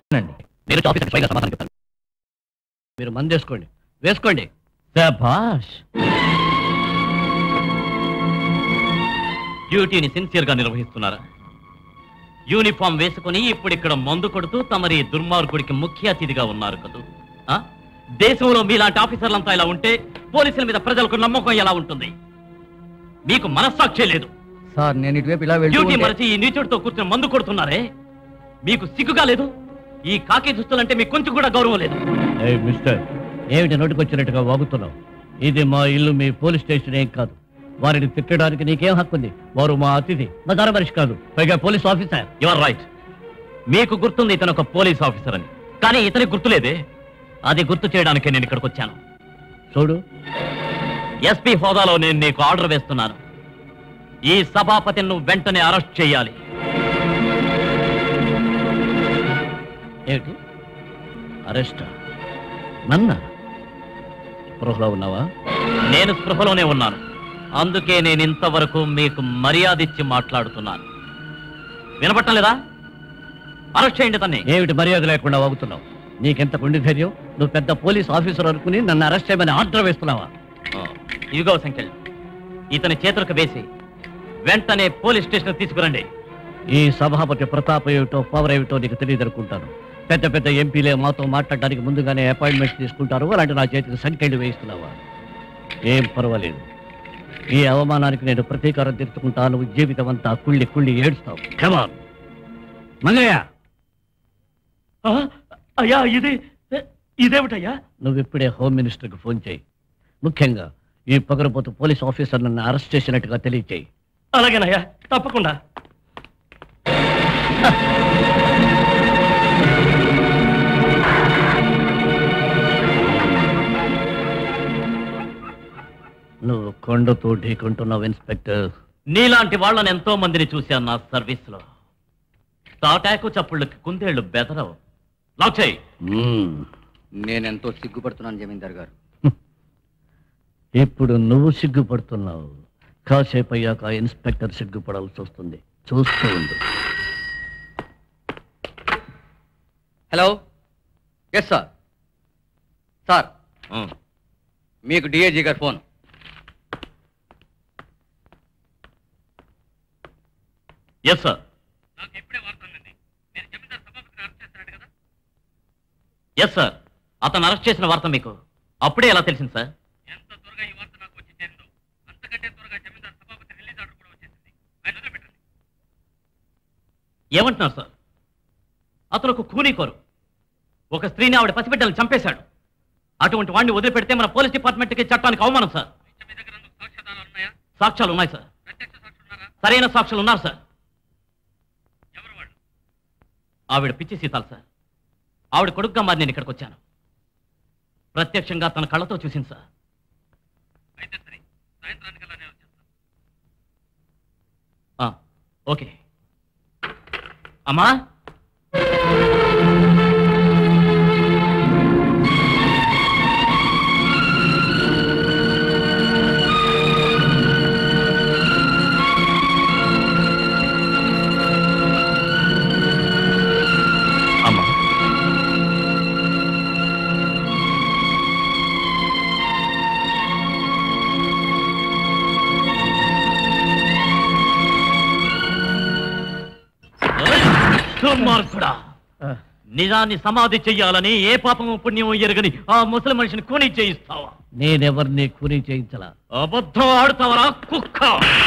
నేను ఆఫీసర్ పైగా సమాధానం చెప్తాను. మీరు మందేసుకోండి, వేసుకోండి. శభాష్. డ్యూటీని సిన్సియర్ గా నిర్వహిస్తున్నారా? యూనిఫామ్ వేసుకుని ఇప్పుడు ఇక్కడ మందు కొడుతూ తమరి దుర్మార్గుడికి ముఖ్య అతిథిగా ఉన్నారు కదూ. దేశంలో మీలాంటి ఆఫీసర్లంతా ఇలా ఉంటే పోలీసుల మీద ప్రజలకు నమ్మకం ఎలా ఉంటుంది? మీకు మనస్సాక్షి లేదు సార్. నేను ఇటువైపు ఇలా డ్యూటీ మరచి ఈ నీచుడితో కూర్చొని మందు కొడుతున్నారే, మీకు సిగ్గుగా లేదు? ఈ కాకి దుస్తులంటే మీకు కొంచెం కూడా గౌరవం లేదు. మిస్టర్, ఏమిటి నోటికొచ్చినట్టుగా వాగుతున్నావు? ఇది మా ఇల్లు, మీ పోలీస్ స్టేషన్ ఏం కాదు. వారిని తిట్టడానికి నీకేం హక్కు ఉంది? వారు మా అతిథి, మా ధర మనిషి కాదు, పైగా పోలీస్ ఆఫీసర్. Your right. మీకు గుర్తుంది ఇతను ఒక పోలీస్ ఆఫీసర్ అని, కానీ ఇతనికి గుర్తులేదే. అది గుర్తు చేయడానికే నేను ఇక్కడికి వచ్చాను. చూడు, ఎస్పీ హోదాలో నేను నీకు ఆర్డర్ వేస్తున్నాను. ఈ సభాపతిని నువ్వు వెంటనే అరెస్ట్ చేయాలి. ఏమిటి అరెస్ట్? నన్న స్పృహలో ఉన్నావా? నేను స్పృహలోనే ఉన్నాను. అందుకే నేను ఇంతవరకు మీకు మర్యాద ఇచ్చి మాట్లాడుతున్నాను. వినపట్టం లేదా? అరెస్ట్ చేయండి తన్ని. ఏమిటి మర్యాద లేకుండా వాగుతున్నావు? నీకెంత కొండి ధైర్యం? నువ్వు పెద్ద పోలీస్ ఆఫీసర్ అనుకుని నన్ను అరెస్ట్ చేయమని ఆర్డర్ వేస్తున్నావా? ఇదిగో సంఖ్యలు, ఇతని చేతులకు వేసి వెంటనే పోలీస్ స్టేషన్ తీసుకురండి. ఈ సభాపతి ప్రతాపం ఏమిటో పవర్ ఏమిటో నీకు తెలియదనుకుంటాను. పెద్ద పెద్ద ఎంపీలే మాతో మాట్లాడడానికి ముందుగానే అపాయింట్మెంట్స్ తీసుకుంటారు. అలాంటి నా చేతికి సంఖ్యలు వేయిస్తున్నావా? ఏం పర్వాలేదు. ఈ అవమానానికి నేను ప్రతీకారం తీర్చుకుంటాను. జీవితం అంతా కుళ్ళి కుళ్ళి ఏడుస్తావు. కమాన్ మంగయ్య. అయ్యా, ఇదేమిటయ్యా? నువ్వు ఇప్పుడే హోమ్ మినిస్టర్కి ఫోన్ చేయి. ముఖ్యంగా ఈ పగరపోతు పోలీస్ ఆఫీసర్ నన్ను అరెస్ట్ చేసినట్టుగా తెలియచేయి. అలాగేనయ్యా, తప్పకుండా. నువ్వు కొండతో ఢీకుంటున్నావు ఇన్స్పెక్టర్. నీలాంటి వాళ్ళని ఎంతో మందిని చూశాను నా సర్వీస్ లో. తాటాకు చప్పుళ్ళకి కుందేళ్లు బెదరవు. లాక్చేయి. నేనెంతో సిగ్గుపడుతున్నాను జమీందార్ గారు. ఇప్పుడు నువ్వు సిగ్గుపడుతున్నావు. కాసేపు అయ్యాక ఇన్స్పెక్టర్ సిగ్గుపడాల్సి వస్తుంది. చూస్తూ ఉండు. హలో. Yes sir. సార్, మీకు డిఐజీ గారు phone. Yes sir. Yes sir. అతను అరెస్ట్ చేసిన వార్త మీకు అప్పుడే ఎలా తెలిసింది సార్? ఎంత త్వరగా ఈ వార్త నాకు వచ్చి చేరిందో అంతకంటే త్వరగా జమీందార్ సభాపతి రిలీజ్ ఆర్డర్ కూడా వచ్చేసింది. ఆయన వదిలిపెట్టండి. ఏమంటున్నారు సార్? అతను ఒక కూనీకోరు. ఒక స్త్రీని ఆవిడ పసిబిడ్డలను చంపేశాడు. అటువంటి వాడిని వదిలిపెడితే మన పోలీస్ డిపార్ట్మెంట్కి చట్టానికి అవమానం సార్. సాక్ష్యాలు ఉన్నాయి సార్. సరైన సాక్ష్యాలు ఉన్నారు సార్. ఆవిడ పిచ్చి సీతాలు సార్. ఆవిడ కొడుకుగా మారి నేను ఇక్కడికి వచ్చాను. ప్రత్యక్షంగా తన కళ్ళతో చూసింది సార్. ఓకే అమ్మా. దుర్మార్గుడా, నిజాన్ని సమాధి చెయ్యాలని ఏ పాపము పుణ్యము ఎరగని ఆ ముసలి మనిషిని కూనీ చేయిస్తావా? నేనెవరిని కూనీ చేయించలా. అబద్ధం ఆడుతావరా కుక్క?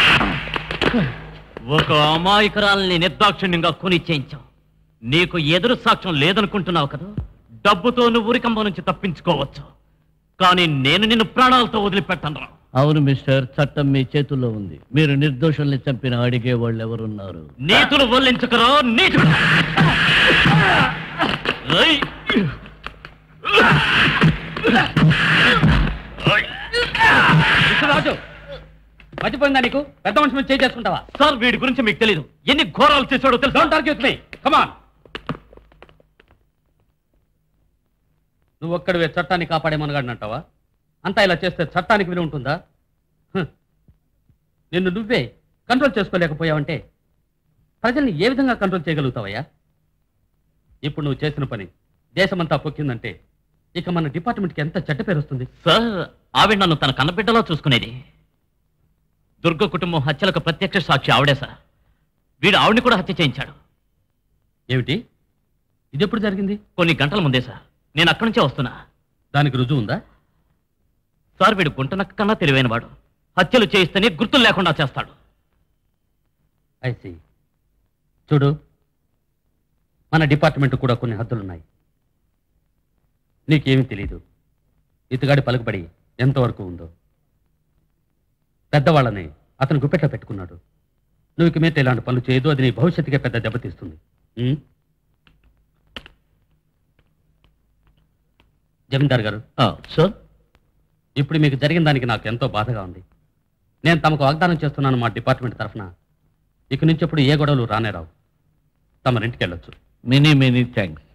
ఒక అమాయకురాల్ని నిర్దాక్షిణ్యంగా కూనీ చేయించావు. నీకు ఎదురు సాక్ష్యం లేదనుకుంటున్నావు కదా. డబ్బుతో నువ్వు ఉరికంబం నుంచి తప్పించుకోవచ్చు, కానీ నేను నిన్ను ప్రాణాలతో వదిలిపెట్టను. అవును మిస్టర్, చట్టం మీ చేతుల్లో ఉంది. మీరు నిర్దోషుల్ని చంపిన అడిగే వాళ్ళు ఎవరున్నారు? నీతులు వల్లించుకురా నీతులు. రాజు, మర్చిపోయిందా నీకు? పెద్ద మనిషి మీద చేయి చేసుకుంటావా? సార్, వీడి గురించి మీకు తెలీదు. ఎన్ని ఘోరాలు చేశాడో తెలుసు. Don't argue with me. Come on. నువ్వు ఒక్కడివే చట్టాన్ని కాపాడే మనగాడినంటావా? అంతా ఇలా చేస్తే చట్టానికి విలువ ఉంటుందా? నిన్ను నువ్వే కంట్రోల్ చేసుకోలేకపోయావంటే ప్రజల్ని ఏ విధంగా కంట్రోల్ చేయగలుగుతావయ్యా? ఇప్పుడు నువ్వు చేసిన పని దేశమంతా పొక్కిందంటే ఇక మన డిపార్ట్మెంట్కి ఎంత చెడ్డ పేరు వస్తుంది. సార్, ఆవిడ నన్ను తన కన్నబిడ్డలో చూసుకునేది. దుర్గ కుటుంబం హత్యలకు ప్రత్యక్ష సాక్షి ఆవిడే సార్. వీడు ఆవిడని కూడా హత్య చేయించాడు. ఏమిటి? ఇది ఎప్పుడు జరిగింది? కొన్ని గంటల ముందే సార్. నేను అక్కడి నుంచే వస్తున్నా. దానికి రుజువు ఉందా? సార్, వీడు గుంటనక్క కన్నా తెలివైన వాడు. హత్యలు చేయిస్తేనే గుర్తులు లేకుండా చేస్తాడు. ఐసి చూడు, మన డిపార్ట్మెంట్ కూడా కొన్ని హద్దులున్నాయి. నీకేమీ తెలీదు ఇతగాడి పలుకుబడి ఎంతవరకు ఉందో. పెద్దవాళ్ళని అతను గుప్పెట్లో పెట్టుకున్నాడు. నువ్వు ఇక మీద ఇలాంటి పనులు చేయదు, అది నీ భవిష్యత్తుకే పెద్ద దెబ్బతీస్తుంది. జమీందార్ గారు, సార్, ఇప్పుడు మీకు జరిగిన దానికి నాకు ఎంతో బాధగా ఉంది. నేను తమకు వాగ్దానం చేస్తున్నాను మా డిపార్ట్మెంట్ తరఫున, ఇక నుంచి ఎప్పుడు ఏ గొడవలు రానే రావు. తమరింటికి వెళ్ళొచ్చు. Many many thanks.